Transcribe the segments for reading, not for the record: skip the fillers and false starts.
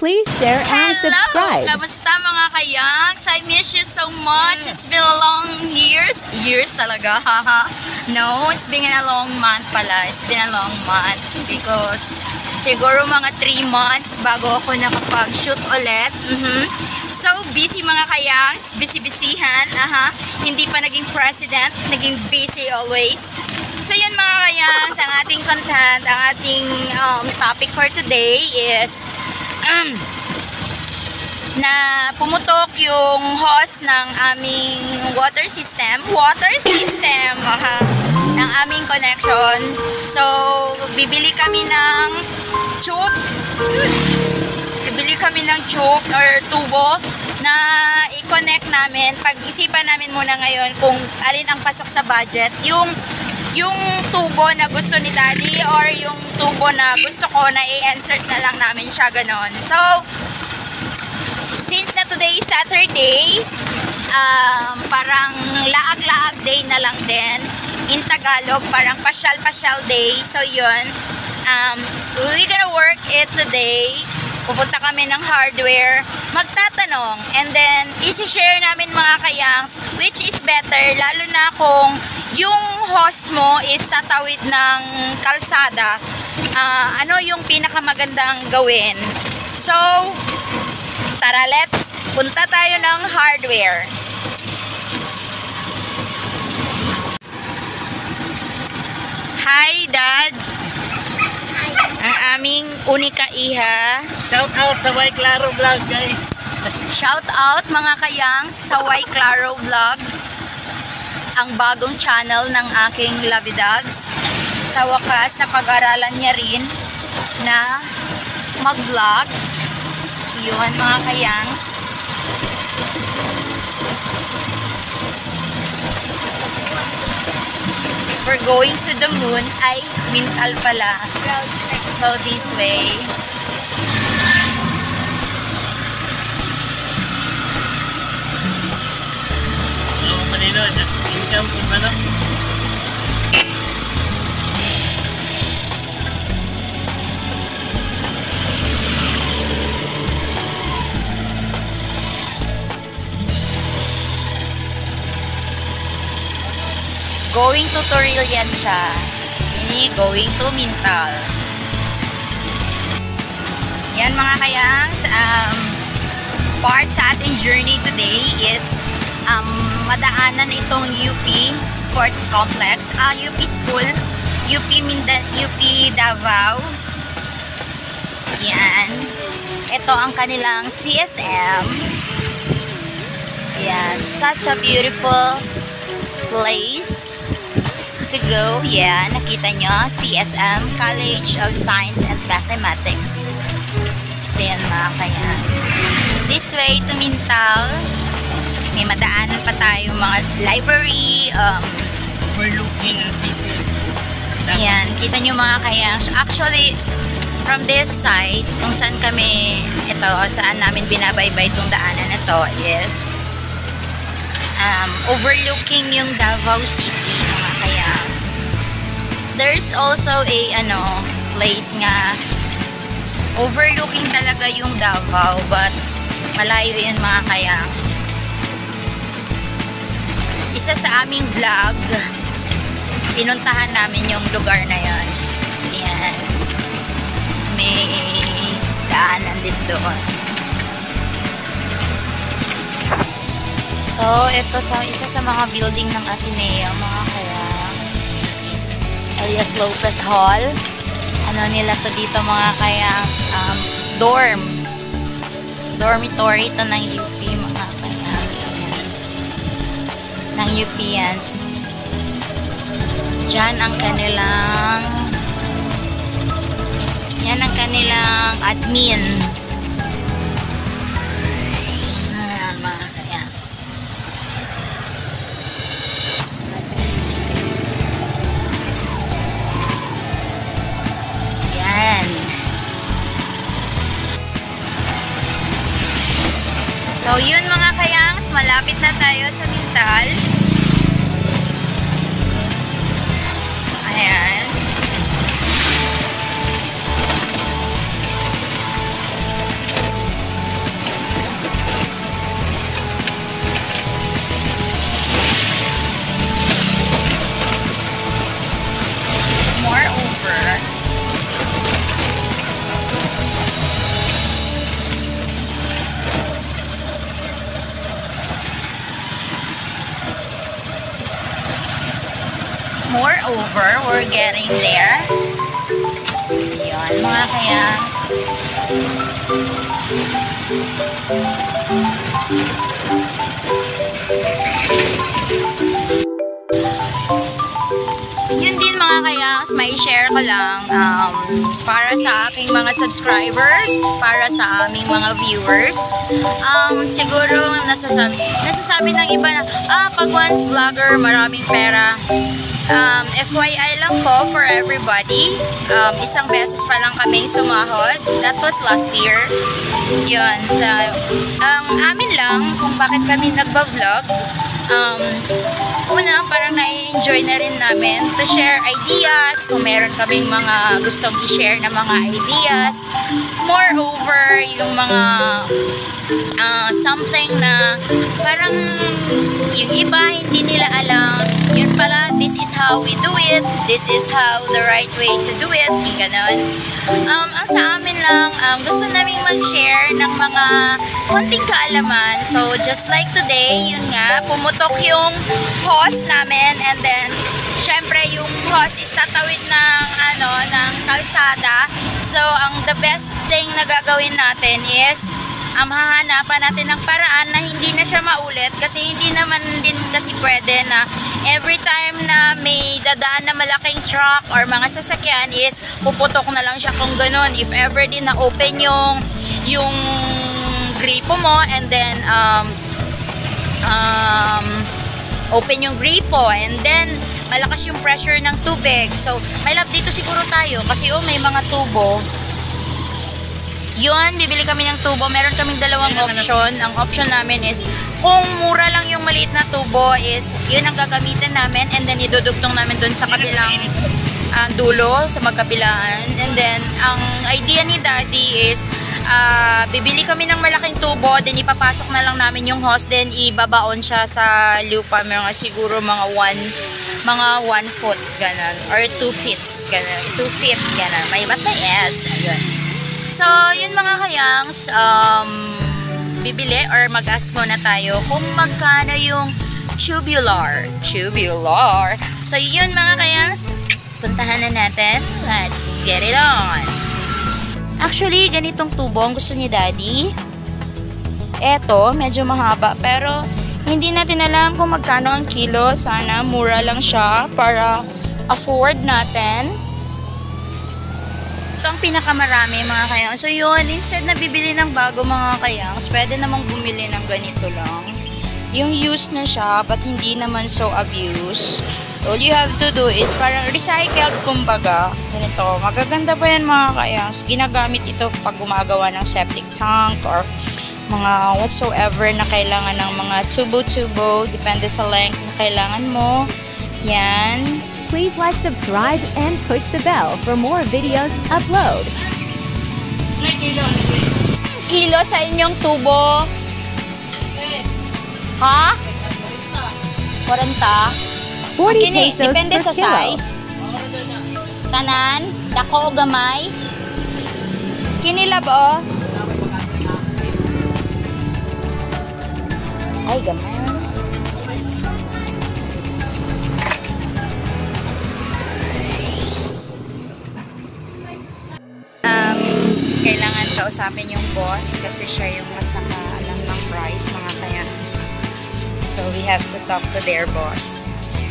please share and subscribe. Hello! Kamusta mga kayangs? I miss you so much. It's been a long years. Years talaga, haha. No, it's been a long month pala. It's been a long month because siguro mga 3 months bago ako nakapag-shoot ulit. So, busy mga kayangs. Busy-busyhan. Hindi pa naging president. Naging busy always. So, yun mga kayangs. Ang ating content, ang ating topic for today is na pumutok yung hose ng aming water system ng aming connection. So bibili kami ng tube or tubo na i-connect namin. Pag-isipan namin muna ngayon kung alin ang pasok sa budget, yung tubo na gusto ni Daddy or yung tubo na gusto ko na i-insert na lang namin siya, ganon. So, since na today is Saturday, parang laag-laag day na lang din. In Tagalog, parang pasyal-pasyal day. So, yun. We're gonna work it today. Pupunta kami ng hardware, magtatanong, and then isi-share namin mga kayangs which is better, lalo na kung yung host mo is tatawid ng kalsada, ano yung pinakamagandang gawin. So, tara, let's punta tayo ng hardware. Hi, Dad! Ang aming unika iha. Shout out sa Way Claro Vlog, guys. Shout out mga kayangs sa Way Claro Vlog, ang bagong channel ng aking Lovey Doves. Sa wakas, napag-aralan niya rin na mag-vlog. Yun mga kayangs. We're going to the moon. Ay, mental pala. So this way. So, Manilo, just income kung ano. Going to Torilian siya. Ini going to Mintal. Yan mga kayangs. Part sa ating journey today is madaanan itong UP Sports Complex. UP School. UP Davao. Yan. Ito ang kanilang CSM. Yan. Such a beautiful place to go. Yeah, nakita nyo, CSM, College of Science and Mathematics. So yan mga kayangs. This way to Mintal, may madaanan pa tayo mga library, Overlooking ang city. yan, kita nyo mga kayangs. Actually, from this side, kung saan kami, ito, saan namin binabaybay itong daanan ito is overlooking yung Davao City mga kayangs. There's also a place nga overlooking talaga yung Davao, but malayo yun mga kayangs. Isa sa aming vlog, pinuntahan namin yung lugar na yun. So yan, may daanan din doon. So, ito isa sa mga building ng Ateneo, mga kayangs. Elias Lopez Hall. Ano nila to dito mga kayangs? Dormitory ito ng UP, mga kayangs. Ng UPians. Diyan ang kanilang admin. Mga kayangs. So, yun mga kayangs, malapit na tayo sa Mintal. Ayan. over. We're getting there. Yun, mga kayangs. Yun din mga kayangs, may share ko lang para sa aking mga subscribers, para sa aming mga viewers. Siguro nasasabi ng iba na, pag once vlogger, maraming pera. FYI lang po for everybody, isang beses pa lang kaming sumahod. That was last year. Yun, ang amin lang kung bakit kami nagba-vlog. Una, parang na-enjoy na rin namin to share ideas, kung meron kaming mga gustong i-share na mga ideas. Moreover, yung mga something na parang yung iba hindi nila alam, yun pala, this is how we do it, this is how the right way to do it, ganon. Ang sa amin lang, gusto namin mag-share ng mga konting kaalaman. So, just like today, yun nga, pumutok yung hose namin, and then, syempre, yung hose is tatawid ng, ng kalsada. So, the best thing na gagawin natin is, hahanapan natin ng paraan na hindi na siya maulit, kasi hindi naman din kasi pwede na every time na may dadaan na malaking truck or mga sasakyan is puputok na lang siya kung ganun. If ever din na open yung gripo mo, and then open yung gripo, and then malakas yung pressure ng tubig. So, may love dito siguro tayo kasi may mga tubo. Yun, bibili kami ng tubo. Meron kaming dalawang option. Ang option namin is, kung mura lang yung maliit na tubo, is yun ang gagamitin namin, and then idudugtong namin dun sa kabilang dulo, sa magkabilaan. And then, ang idea ni Daddy is, bibili kami ng malaking tubo, then ipapasok na lang namin yung hose, then ibabaon siya sa lupa, siguro mga 1 foot, ganun, or 2 feet, ganun, 2 feet, ganun, may mataas, ayun. So, yun mga kayangs, bibili or mag-ask muna tayo kung magkano yung tubular. So, yun mga kayangs, puntahan na natin. Let's get it on. Actually, ganitong tubo ang gusto ni Daddy. Eto, medyo mahaba, pero hindi natin alam kung magkano ang kilo. Sana mura lang siya para afford natin. Ito ang pinakamarami mga kayangs. So yun, instead na bibili ng bago mga kayangs, pwede namang bumili ng ganito lang. Yung used na siya, but hindi naman so abused. All you have to do is parang recycled, kumbaga. Ganito, magaganda pa yan mga kayangs. Ginagamit ito pag gumagawa ng septic tank or mga whatsoever na kailangan ng mga tubo-tubo. Depende sa length na kailangan mo. Yan. Please like, subscribe, and push the bell for more videos upload. Kilo sa inyong tubo? Ha? 40? 40 pesos Depende per sa kilo. size. Tanan? Dako o gamay? Kinilab o? Ay, gamay. Kailangan kausapin yung boss kasi siya yung mas nakaalam ng price mga kayangs. So we have to talk to their boss.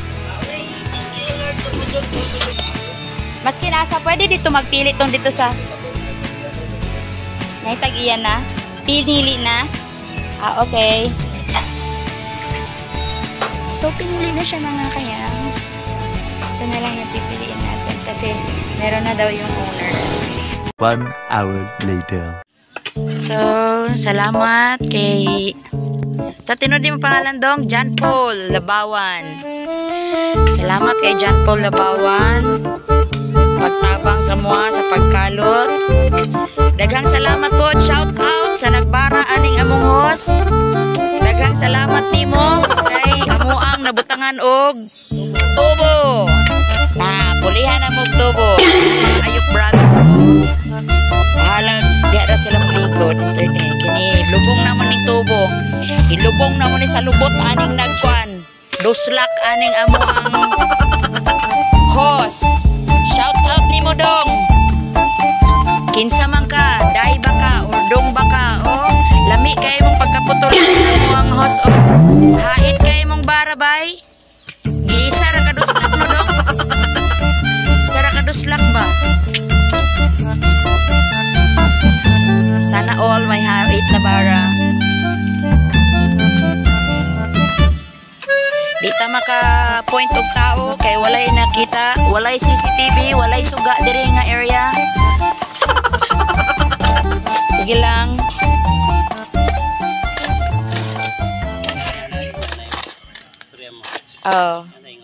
Mas kinasa, pwede dito magpili tong dito sa naitag-iyan na? Pinili na? Okay. So pinili na siya mga kayangs. Ito na lang yung pipiliin natin kasi meron na daw yung owner. 1 hour later. So, salamat kay... Sa tinod mo pangalan dong, John Paul Labawan. Salamat kay John Paul Labawan. Pagtabang sa mua sa pagkalot. Daghang salamat po. Shout out sa nagbara aning among host. Daghang salamat nimo kay amuang nabutangan og tubo. Pulihan na mo tubo. Mga ayok brothers. Bahalag, diya na sila maligod. Kini, lubong naman ni tubo. Ilubong naman ni sa lubot aning nagkuan. Duslak aning amo ang host. Shout out ni mo dong. Kinsa man ka, day ba ka, or dong ba ka, o lami kay mong pagkaputol mo ang host o hait kay mong barabay. Giisa ra ka duslak mo dong. Sara ka duslak ba? Sana all may hait na bara. Di ta maka point og tao kay walay nakita, walay CCTV, walay suga diri nga area. Sige lang. Oh.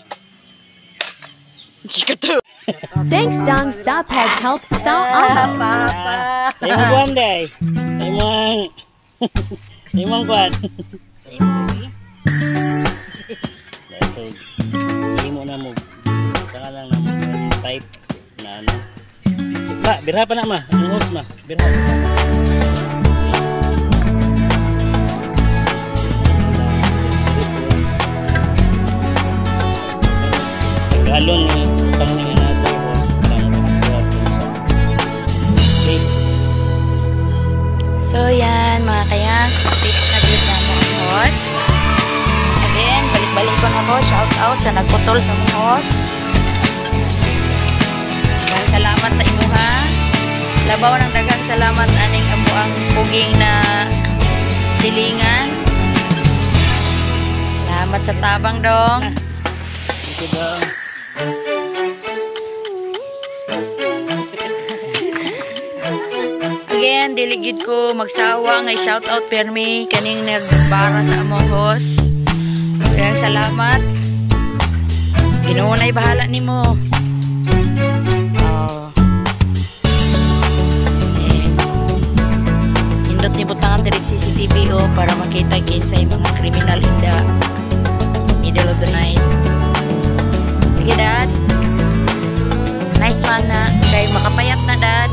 Chikato. Thanks Dong sa pag-help sa ama. Limang day. Limang kwan. So, hindi mo na mo. Saka lang na mo type na ano. Ma, birha pa na ma. Ang host ma. Birha. Galon ni panglingan na ito host. Pang paswap. Okay. So yan mga kayas, fix na din na mo ang host. Again, balik-balik ko na ko, shout out sa nagputol sa mong host. Maraming salamat sa imuha. Labaw ng daghang salamat aning amo ang puging na silingan. Salamat sa tabang dong. Ito dong. Again, diligid ko magsawa ngay shout out permi kaning nagbara sa among host. Kaya salamat. Ginoo na'y bahala nimo. Indot ni butangan direct CCTV para makita kinsay mga kriminal in the middle of the night. Sige dad. Nice man na. Kay makapayat na dad.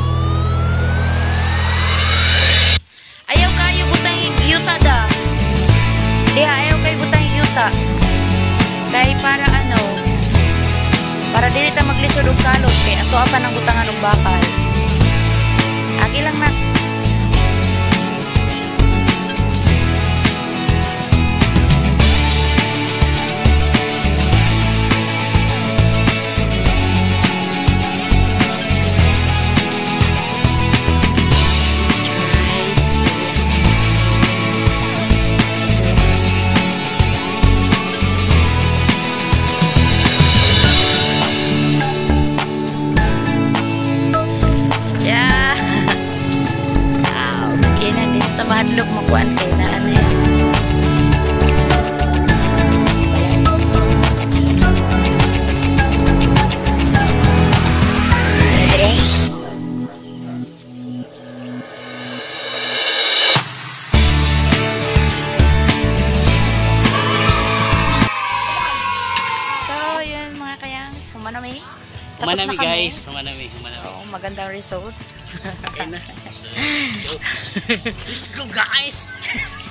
Ayaw kayo butang yuta da. Diha ayaw kayo butang yuta. Kay para ano, para dili ta maglisod og kalot kay ato pa nang butangan og bakal. Aki lang na. Mahadlok makuan kay na ano yan. Yes. Okay. So, yun mga kayangs. Humanami. Humanami guys. Humanami. Oo, magandang result. Okay na. So, let's go. Let's go guys.